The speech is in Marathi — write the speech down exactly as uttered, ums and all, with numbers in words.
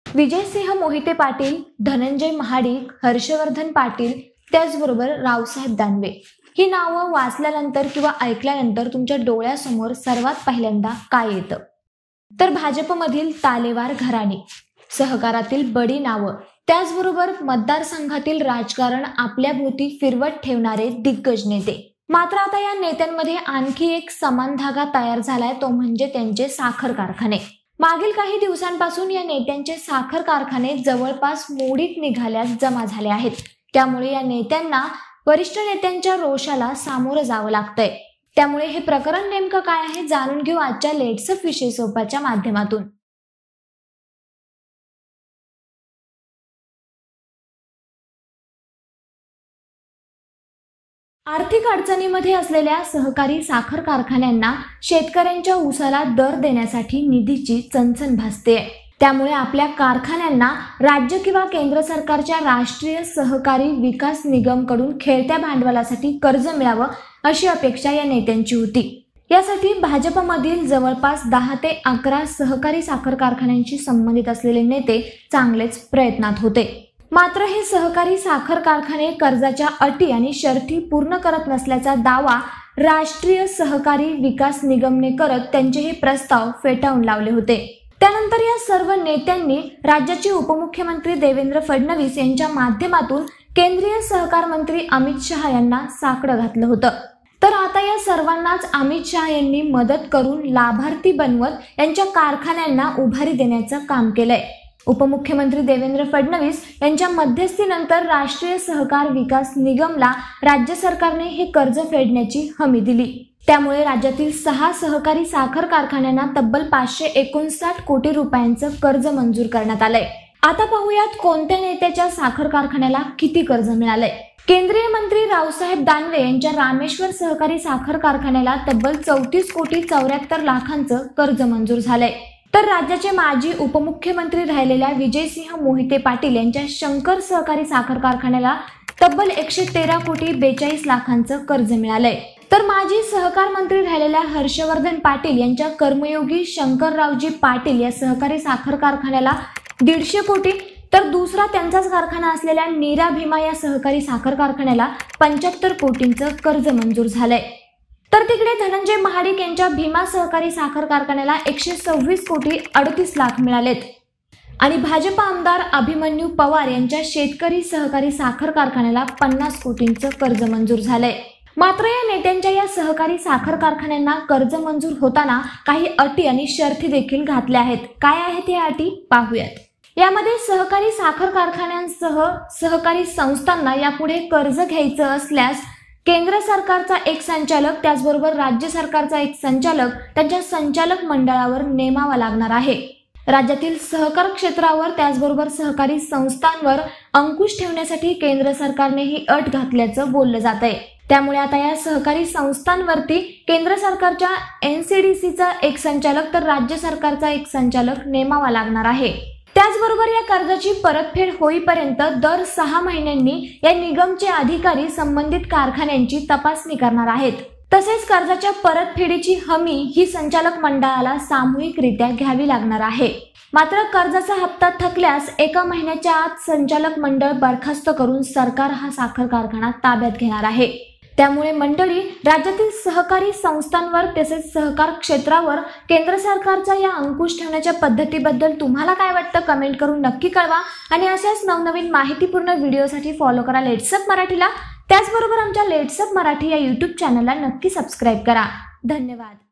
विजयसिंह मोहिते पाटील, धनंजय महाडिक, हर्षवर्धन पाटील, त्याचबरोबर रावसाहेब दानवे ही नावं वाचल्यानंतर किंवा ऐकल्यानंतर तुमच्या डोळ्यासमोर सर्वात पहिल्यांदा काय येतं? तर भाजपमधील तालेवार घराणे, सहकारातील बडी नावं, त्याचबरोबर मतदारसंघातील राजकारण आपल्या भोवती फिरवत ठेवणारे दिग्गज नेते। मात्र आता या नेत्यांमध्ये आणखी एक समान धागा तयार झालाय, तो म्हणजे त्यांचे साखर कारखाने। मागील काही दिवसांपासून या नेत्यांचे साखर कारखाने जवळपास मोडीत निघाल्यास जमा झाले आहेत। त्यामुळे या नेत्यांना वरिष्ठ नेत्यांच्या रोषाला सामोरं जावं लागतंय। त्यामुळे हे प्रकरण नेमकं काय आहे जाणून घेऊ आजच्या लेट्सअप विषय सोपाच्या माध्यमातून। आर्थिक अडचणीमध्ये असलेल्या सहकारी साखर कारखान्यांना शेतकऱ्यांच्या ऊसाला दर देण्यासाठी निधीची चणचण भासते। त्यामुळे आपल्या कारखान्यांना राज्य किंवा केंद्र सरकारच्या राष्ट्रीय सहकारी विकास निगम कडून खेळत्या भांडवलासाठी कर्ज मिळावं अशी अपेक्षा या नेत्यांची होती। यासाठी भाजपमधील जवळपास दहा ते अकरा सहकारी साखर कारखान्यांशी संबंधित असलेले नेते चांगलेच प्रयत्नात होते। मात्र हे सहकारी साखर कारखाने कर्जाच्या अटी आणि शर्ती पूर्ण करत नसल्याचा दावा राष्ट्रीय सहकारी विकास निगमने करत त्यांचे हे प्रस्ताव फेटाळून लावले होते। त्यानंतर या सर्व नेत्यांनी राज्याचे उपमुख्यमंत्री देवेंद्र फडणवीस यांच्या माध्यमातून केंद्रीय सहकार मंत्री अमित शहा यांना साकडं घातलं होतं। तर आता या सर्वांनाच अमित शहा यांनी मदत करून लाभार्थी बनवत यांच्या कारखान्यांना उभारी देण्याचं काम केलंय। उपमुख्यमंत्री देवेंद्र फडणवीस यांच्या मध्यस्थीनंतर राष्ट्रीय सहकार विकास निगमला राज्य सरकारने हे कर्ज फेडण्याची हमी दिली। त्यामुळे राज्यातील सहा सहकारी साखर कारखान्यांना तब्बल पाचशे एकोणसाठ कोटी रुपयांचं कर्ज मंजूर करण्यात आलंय। आता पाहूयात कोणत्या नेत्याच्या साखर कारखान्याला किती कर्ज मिळालंय। केंद्रीय मंत्री रावसाहेब दानवे यांच्या रामेश्वर सहकारी साखर कारखान्याला तब्बल चौतीस कोटी चौऱ्याहत्तर लाखांचं कर्ज मंजूर झालंय। तर राज्याचे माजी उपमुख्यमंत्री राहिलेल्या विजयसिंह मोहिते पाटील यांच्या शंकर सहकारी साखर कारखान्याला तब्बल एकशे तेरा कोटी बेचाळीस लाखांचं कर्ज मिळालंय। तर माजी सहकार मंत्री राहिलेल्या हर्षवर्धन पाटील यांच्या कर्मयोगी शंकररावजी पाटील या सहकारी साखर कारखान्याला दीडशे कोटी, तर दुसरा त्यांचाच कारखाना असलेल्या नीरा भीमा या सहकारी साखर कारखान्याला पंच्याहत्तर कोटींचं कर्ज मंजूर झालंय। तर तिकडे धनंजय महाडिक यांच्या भीमा सहकारी साखर कारखान्याला एकशे सव्वीस कोटी अडतीस लाख मिळालेत आणि भाजप आमदार अभिमन्यू पवार यांच्या शेतकरी सहकारी साखर कारखान्याला पन्नास कोटींचं कर्ज मंजूर झालंय। मात्र या नेत्यांच्या या सहकारी साखर कारखान्यांना कर्ज मंजूर होताना काही अटी आणि शर्ती देखील घातल्या आहेत। काय आहेत या अटी पाहूयात। यामध्ये सहकारी साखर कारखान्यांसह सहकारी संस्थांना यापुढे कर्ज घ्यायचं असल्यास केंद्र सरकारचा एक संचालक त्याचबरोबर राज्य सरकारचा एक संचालक त्यांच्या संचालक मंडळावर नेमावा लागणार आहे। राज्यातील सहकार क्षेत्रावर त्याचबरोबर सहकारी संस्थांवर अंकुश ठेवण्यासाठी केंद्र सरकारने ही अट घातल्याचं बोललं जात आहे। त्यामुळे आता या सहकारी संस्थांवरती केंद्र सरकारच्या एनसीडीसीचा एक संचालक तर राज्य सरकारचा एक संचालक नेमावा लागणार आहे। त्याचबरोबर या कर्जाची परतफेड होईपर्यंत दर सहा महिन्यांनी या निगमचे अधिकारी संबंधित कारखान्यांची तपासणी करणार आहेत। तसेच कर्जाच्या परतफेडीची हमी ही संचालक मंडळाला सामूहिकरित्या घ्यावी लागणार आहे। मात्र कर्जाचा हप्ता थकल्यास एका महिन्याच्या आत संचालक मंडळ बरखास्त करून सरकार हा साखर कारखाना ताब्यात घेणार आहे। त्यामुळे मंडळी राज्यातील सहकारी संस्थांवर तसेच सहकार क्षेत्रावर केंद्र सरकारचा या अंकुश ठेवण्याच्या पद्धतीबद्दल तुम्हाला काय वाटतं कमेंट करून नक्की कळवा आणि अशाच नवनवीन माहितीपूर्ण व्हिडिओसाठी फॉलो करा लेट्सअप मराठीला। त्याचबरोबर आमच्या लेट्सअप मराठी या यूट्यूब चॅनलला नक्की सबस्क्राईब करा। धन्यवाद।